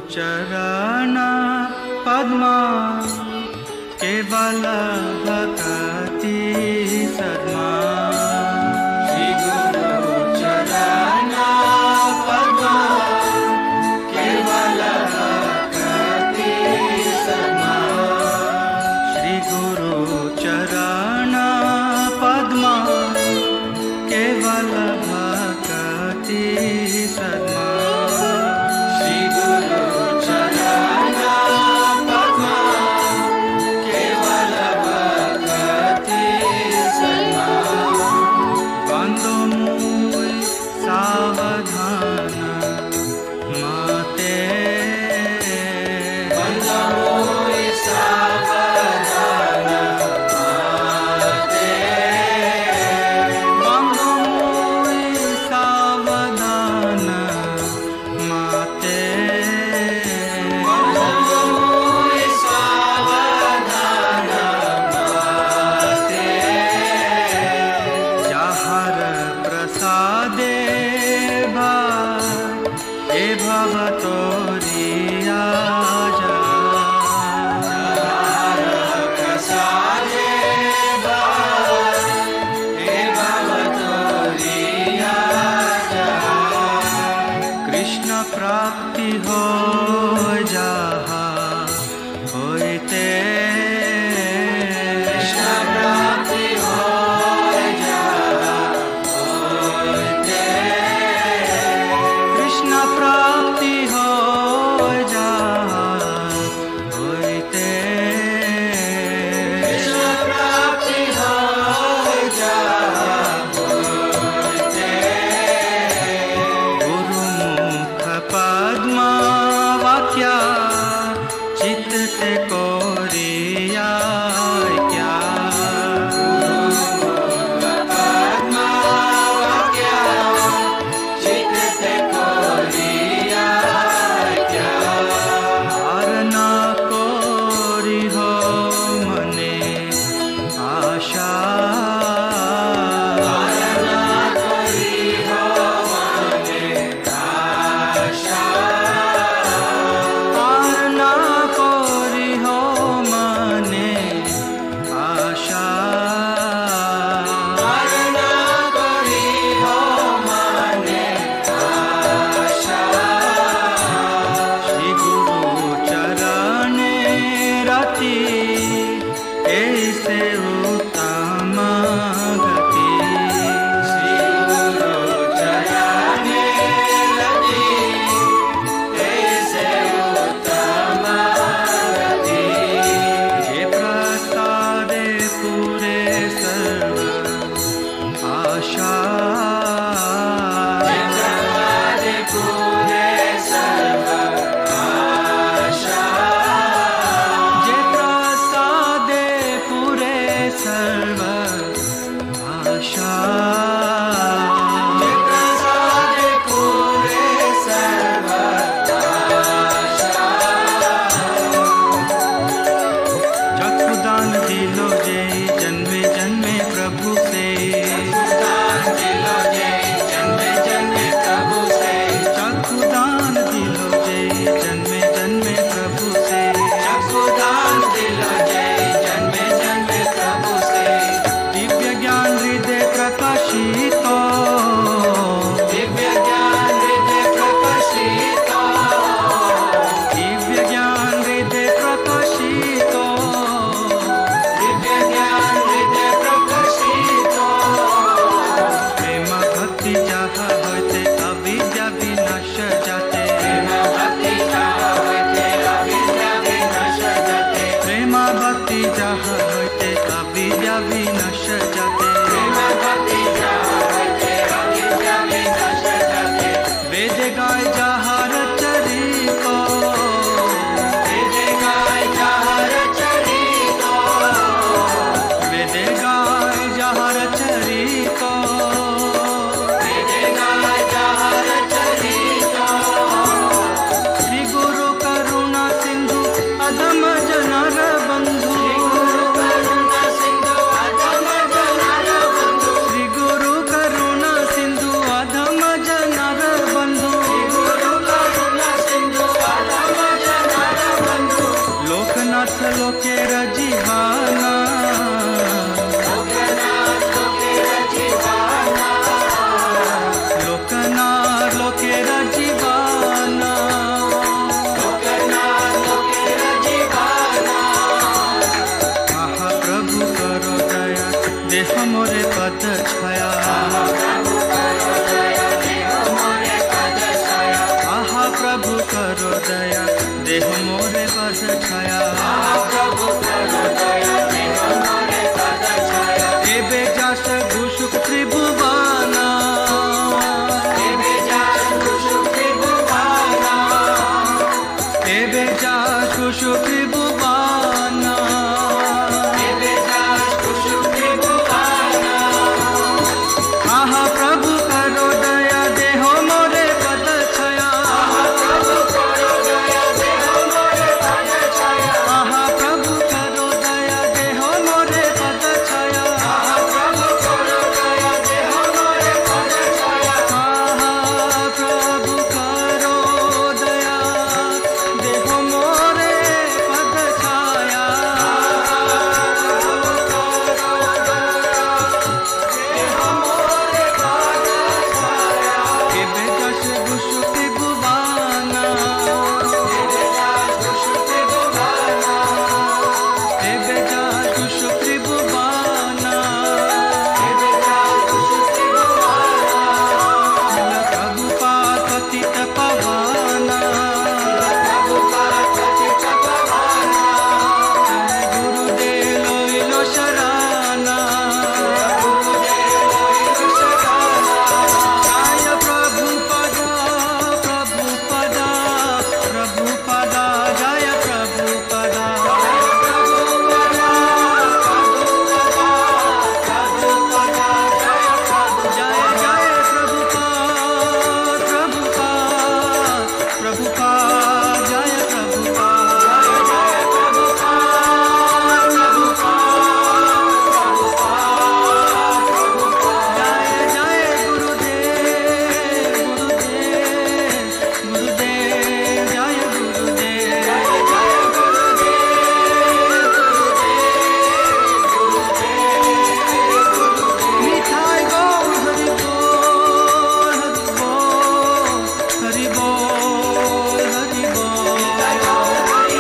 चरण पद्मा केवल भक्ति सद्मा। श्री गुरु चरण पद्मा केवल भक्ति सद्मा। श्री गुरु चरण पद्मा केवल भक्ति सद्मा। प्राप्ति हो जहाँ होते। कृष्ण प्राप्ति हो जहाँ होते। कृष्ण प्राप्ति हो जहाँ होते। कृष्ण प्राप्ति हो जहाँ होते। गुरुमुख पद्मा वाक्य चित्त ते कोरिया क्या। गुरुमुख पद्मा वाक्य चित्त ते कोरिया क्या। धारणा कोरी हो मने आशा। आशा दया देह मोरे पद छाया प्रभु करो दया देह मोरे पद छाया एबे जास घुसुक त्रिभुवना एबे जास घुसुक त्रिभुवना एबे जास घुसुक त्रिभुवना एबे जास घुसुक त्रिभुवना आहा प्रभु करो दया देह मोरे पद छाया प्रभु करो दया देह मोरे पद छाया आहा प्रभु करो दया देह मोरे पद छाया प्रभु करो दया देह मोरे पद छाया आहा प्रभु करो दया देह मोरे पद छाया एबे जास घुसुक त्रिभुवना एबे जास घुसुक त्रिभुवना प्रभु पतित पवना गुरुदेव लोइलो शरणा जय प्रभु पदा प्रभु पदा प्रभु पदा जय प्रभु पदा जय जय प्रभु पा जय प्रभु पा जय जय गुरुदेव गुरुदेव गुरुदेव जय गुरुदेव मिठाई गो हरि बोल हरि बोल हरि बोल हरि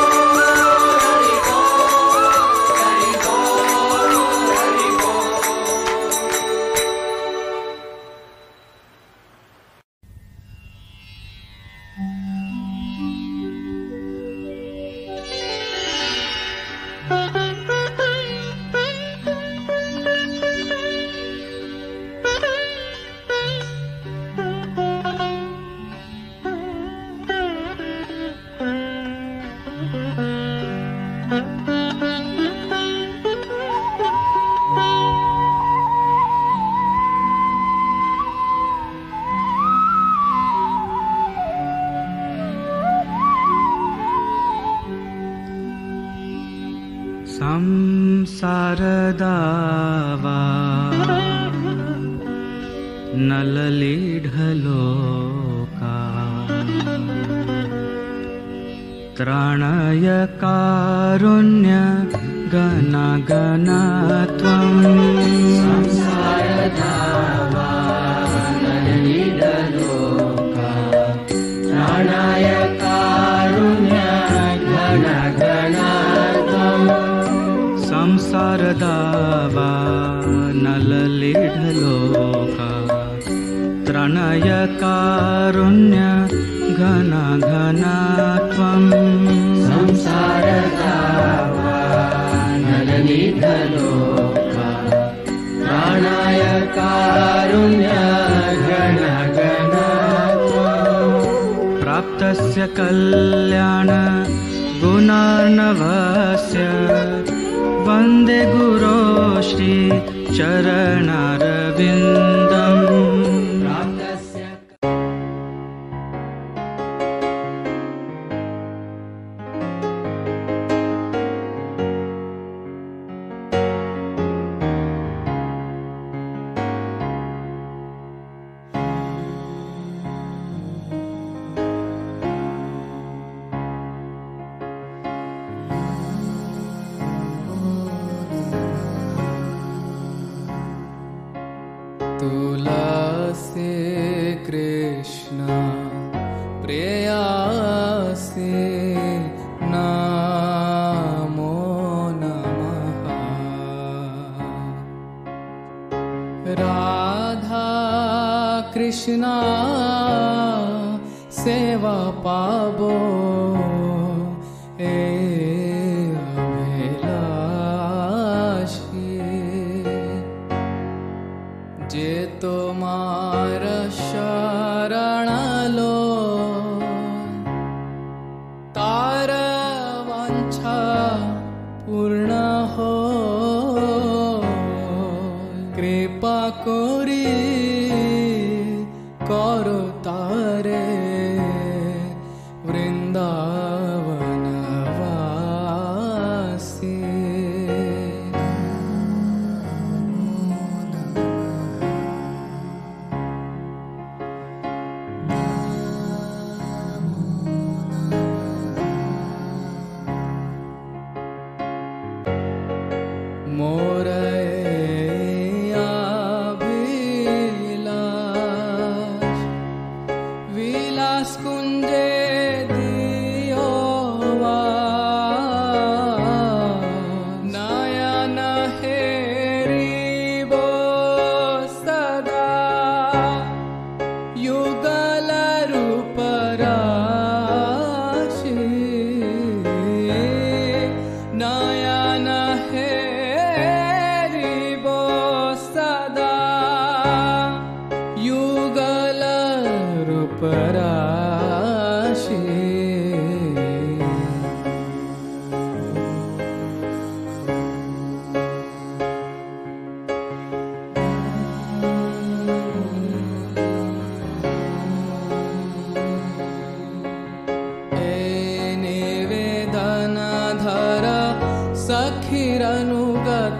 संसारदावा नललीढलोका त्राणय कारुण्य गणगणत्वम् संसारदावा नललीढलोका त्राणय कारुण्य घनघनत्वम् संसारदावा नललीढलोका त्राणाय कारुण्य घनघनत्वम् प्राप्तस्य कल्याण गुणार्णवस्य वन्दे गुरो श्री चरणारविन्दम् तुलसी कृष्ण प्रेयसी नमो नमः राधा कृष्ण सेवा पावो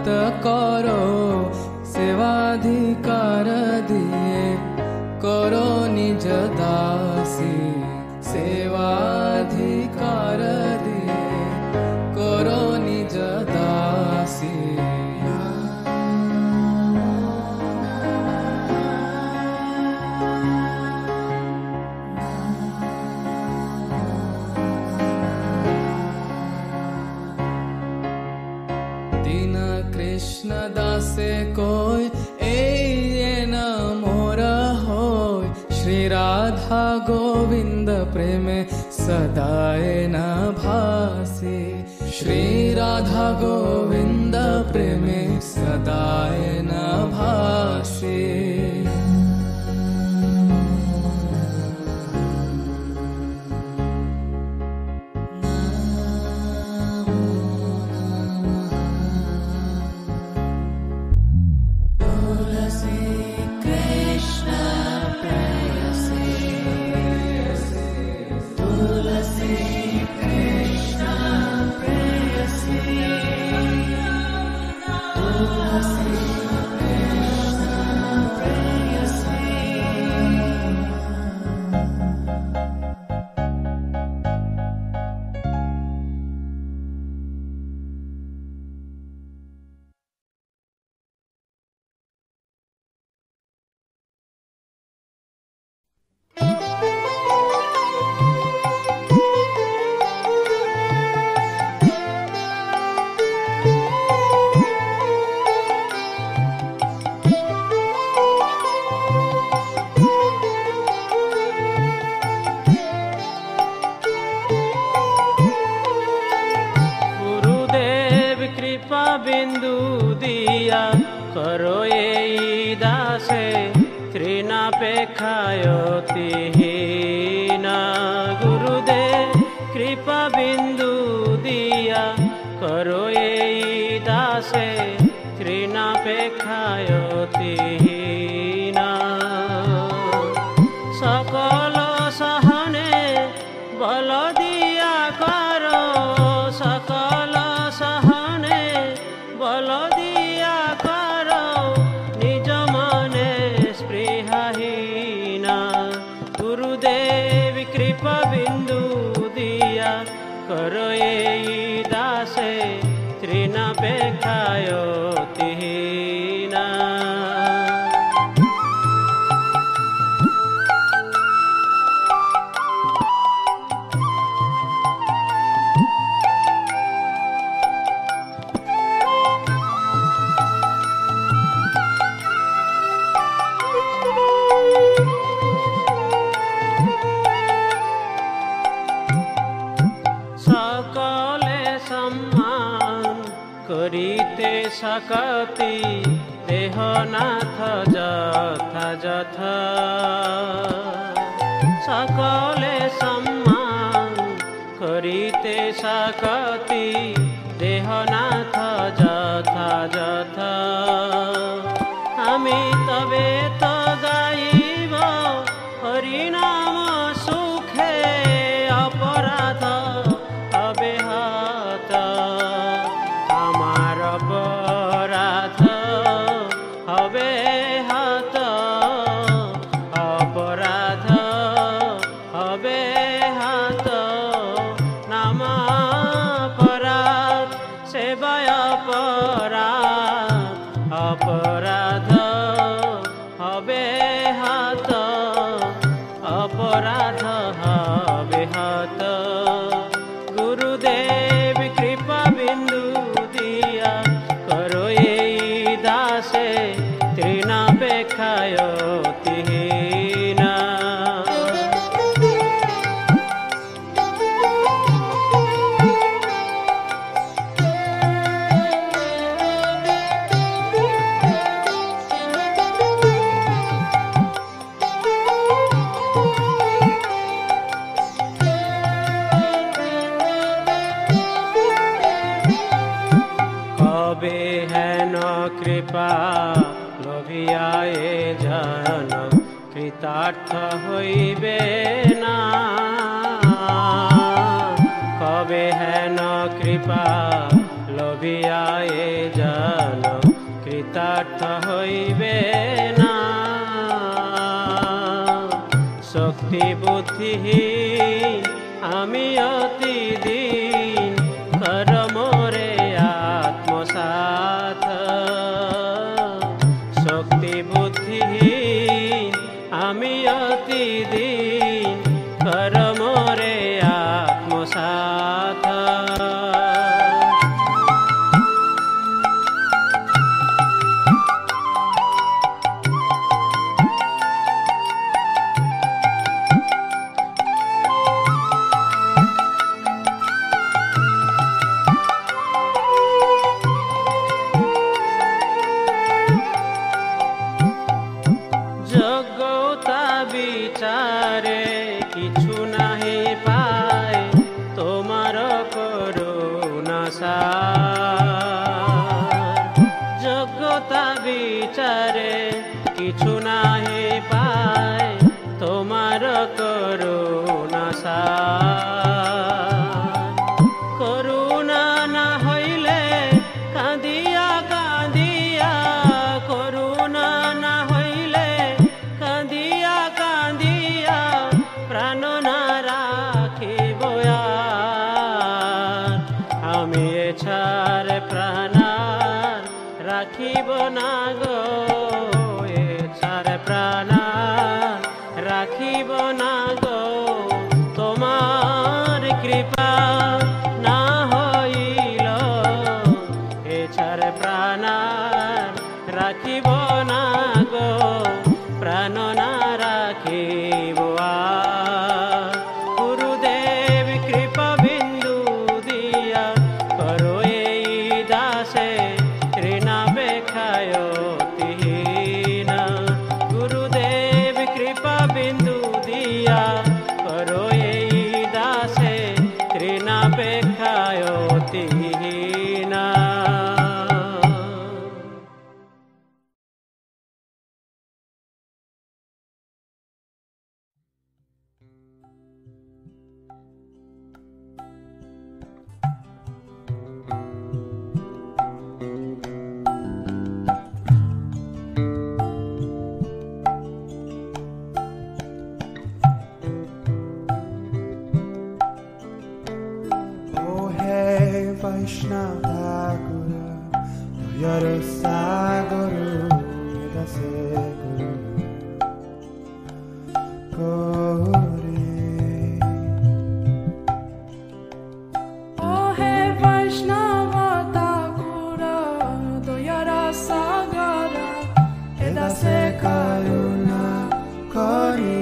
व्रत करो सेवाधिकार दिए करो निज दासी सेवाधिकार दिए करो निज दासी दीन कृष्ण दासे कोई न मोर होय श्री राधा गोविंद प्रेमे सदाए न भासी श्री राधा गोविंद प्रेमे सदाए न भासी बिंदु दिया करो ये दासे तृणापेक्षायति हीना गुरुदेव कृपा बिंदु दिया करो ये दासे तृणापेक्षायति हीना सकल सहने बल दिया करो सकल सहने बल दिया करो निज मने स्पृहाहीना गुरुदेव कृपा बिंदु दिया करो ये दासे तृणापेक्षायति हीना करीते सकति देहनाथ जथा जथा सकले सम्मान करीते सकति देहनाथ जथा जथा आमी तबे तो गाइब हरिनाम सुखे अपराध तबे हाथ अपराध हबे हाथ अपराध हबे हाथ नाम अपराध सेवा अपराध अपराध हबे हाथ अपराध हबे हाथ गुरुदेव कृपा बिंदु करो ये दासे तृणापेक्षायति हीना कृपा लोभियाए जन कृतार्थ होइबे ना कबे है न कृपा लोभ লভিয়ায়ে জান কৃতার্থ হইবে না। শক্তি বুদ্ধিহীন আমি অতি দিন করমরে আত্মসাৎ। শক্তি বুদ্ধিহীন আমি অতি দিন করমরে আত্মসাৎ। যোগ্যতা বিচারে কিছু নাহি পায় তোমার করুণা সার। যোগ্যতা বিচারে কিছু নাহি পায় তোমার করুণা সার। করুণা না হইলে কাঁদিয়া কাঁদিয়া, করুণা না হইলে কাঁদিয়া কাঁদিয়া প্রাণ না রাখিব আর। আমি এছাড় প্রাণ রাখিব না গো, এছাড় প্রাণ রাখিব না গো। তোমার কৃপা না হইল এছাড় প্রাণ রাখিব না গো, প্রাণ না রাখিব আর। গুরুদেব কৃপা বিন্দু দিয়া করো এই দাসে ঋণাপেক্ষায় অতিহীন। গুরুদেব কৃপা বিন্দু দিয়া করো এই দাসে ঋণাপেক্ষায় অতিহীন। Vaishnava Guru, Dayara Saguru, Dase Guru, Gauri. Oh hey Vaishnava Thakura, Dayara Sagara, Edase Karuna Kori.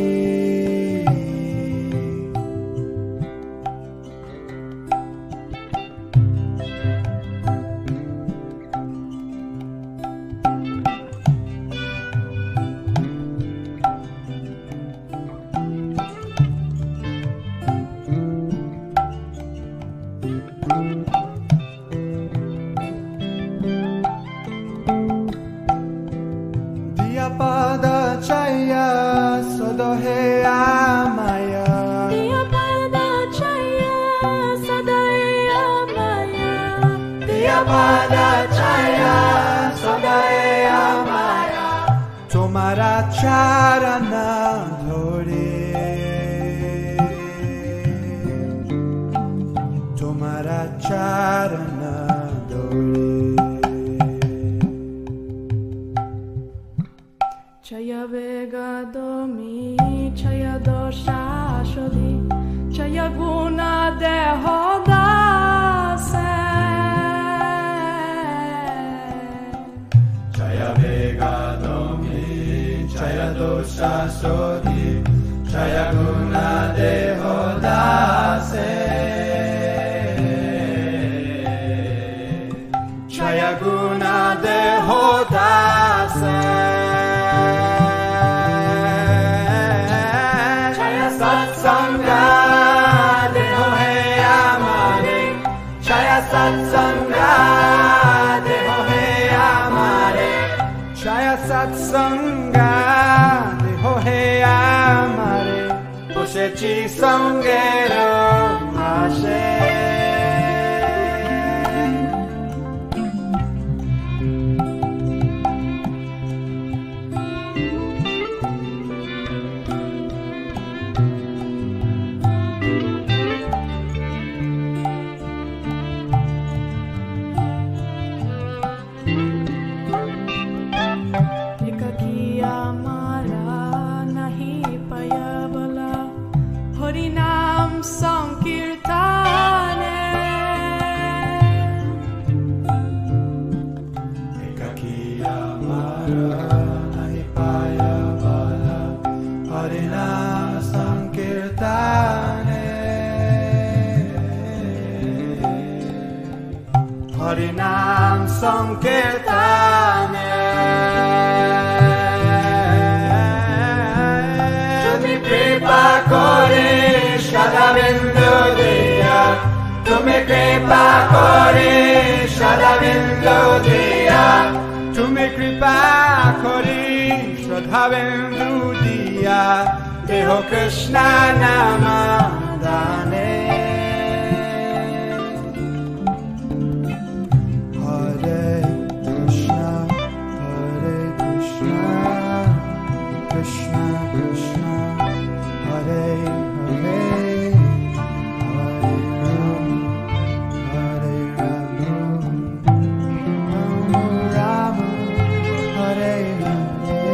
Diyapada Chaya Sodohe Amaya. Diyapada Chaya Sodohe Amaya. Diyapada Chaya Sodohe Amaya. Tomara Charana Dhore, Tomara Charana Dhore. Chaya Vega Domi, Chaya Dosha Shodhi, Chaya Guna Deho Dase. Chaya Vega Domi, Chaya Dosha Sodhi, Chaya Guna Deho Dase. Chaya Guna Deho Dase. Chaya Satsanga Deho He Amare. Chaya Satsanga Deho He Amare. Chaya Satsanga Deho He Amare. Poseci Sangero Ashe. हरिनाम संकीर्तने तुम्हें कृपा करे सदाबिंदु दिया तुम्हें कृपा करे सदाबिंदु दिया तुम्हें कृपा करे सदाबिंदु दिया देहो कृष्ण नाम दाने Hare Krishna Krishna Krishna Hare Hare Hare Rama Rama Hare Hare